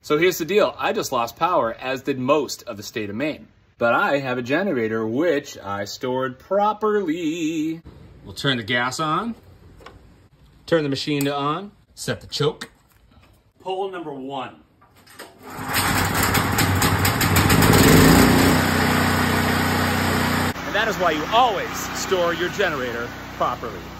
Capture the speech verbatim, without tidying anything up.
So here's the deal. I just lost power, as did most of the state of Maine. But I have a generator which I stored properly. We'll turn the gas on, turn the machine to on, set the choke. Pull number one. And that is why you always store your generator properly.